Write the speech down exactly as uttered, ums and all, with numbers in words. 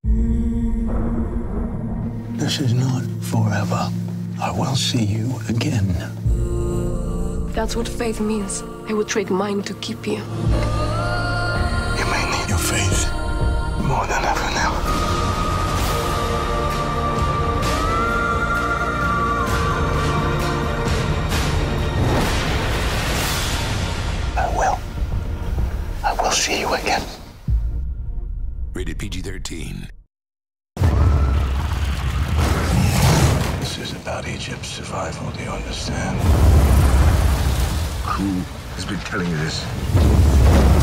This is not forever. I will see you again. That's what faith means. I would trade mine to keep you. You may need your faith more than ever now. I will. I will see you again. Rated P G thirteen. This is about Egypt's survival, do you understand? Who has been telling you this?